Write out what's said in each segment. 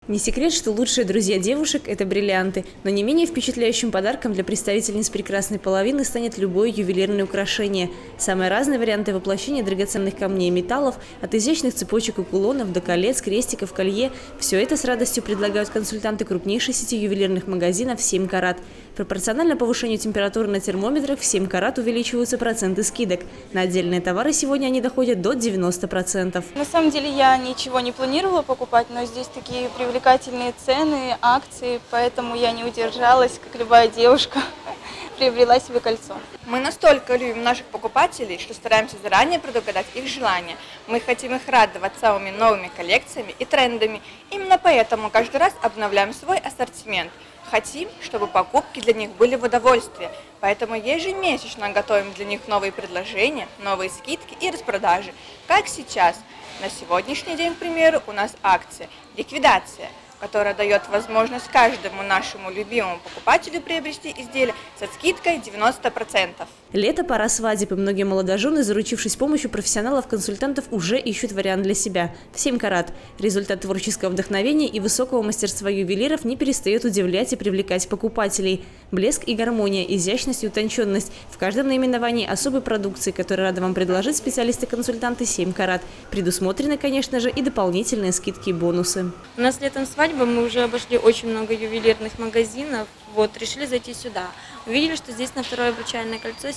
Не секрет, что лучшие друзья девушек – это бриллианты, но не менее впечатляющим подарком для представительниц прекрасной половины станет любое ювелирное украшение. Самые разные варианты воплощения драгоценных камней и металлов, от изящных цепочек и кулонов до колец, крестиков, колье – все это с радостью предлагают консультанты крупнейшей сети ювелирных магазинов «7 карат». Пропорционально повышению температуры на термометрах в 7 карат увеличиваются проценты скидок. На отдельные товары сегодня они доходят до 90%. На самом деле я ничего не планировала покупать, но здесь такие привлекательные цены, акции, поэтому я не удержалась, как любая девушка, приобрела себе кольцо. Мы настолько любим наших покупателей, что стараемся заранее предугадать их желания. Мы хотим их радовать самыми новыми коллекциями и трендами. Именно поэтому каждый раз обновляем свой ассортимент. Хотим, чтобы покупки для них были в удовольствие, поэтому ежемесячно готовим для них новые предложения, новые скидки и распродажи. Как сейчас. На сегодняшний день, к примеру, у нас акция «Ликвидация», которая дает возможность каждому нашему любимому покупателю приобрести изделие со скидкой 90%. Лето – пора свадеб, и многие молодожены, заручившись помощью профессионалов-консультантов, уже ищут вариант для себя. В 7 карат. Результат творческого вдохновения и высокого мастерства ювелиров не перестает удивлять и привлекать покупателей. Блеск и гармония, изящность и утонченность. В каждом наименовании особой продукции, которую рады вам предложить специалисты-консультанты 7 карат. Предусмотрены, конечно же, и дополнительные скидки и бонусы. У нас летом свадьба, мы уже обошли очень много ювелирных магазинов, решили зайти сюда. Увидели, что здесь на второе обручальное кольцо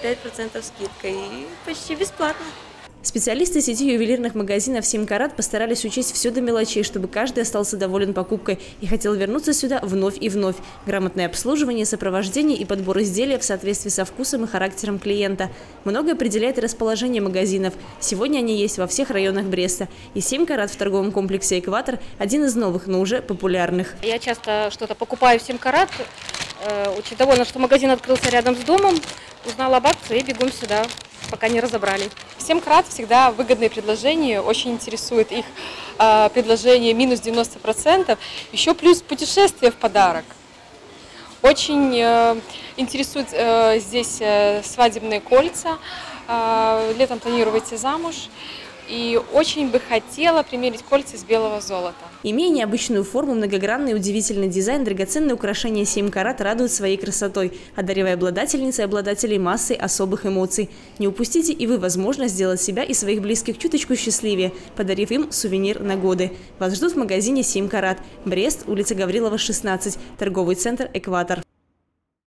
75% скидка и почти бесплатно. Специалисты сети ювелирных магазинов 7 карат постарались учесть все до мелочей, чтобы каждый остался доволен покупкой и хотел вернуться сюда вновь и вновь. Грамотное обслуживание, сопровождение и подбор изделия в соответствии со вкусом и характером клиента. Многое определяет и расположение магазинов. Сегодня они есть во всех районах Бреста. И 7 карат в торговом комплексе «Экватор» – один из новых, но уже популярных. Я часто что-то покупаю в 7 карат. Очень довольна, что магазин открылся рядом с домом. Узнала об акции и бегом сюда, пока не разобрали. 7 карат всегда выгодные предложения, очень интересует их предложение минус 90%, еще плюс путешествие в подарок. Очень интересуют здесь свадебные кольца, летом планирую выйти замуж. И очень бы хотела примерить кольца из белого золота. Имея необычную форму, многогранный и удивительный дизайн, драгоценные украшения 7 карат радуют своей красотой, одаривая обладательниц и обладателей массой особых эмоций. Не упустите и вы возможность сделать себя и своих близких чуточку счастливее, подарив им сувенир на годы. Вас ждут в магазине 7 карат. Брест, улица Гаврилова, 16, торговый центр «Экватор».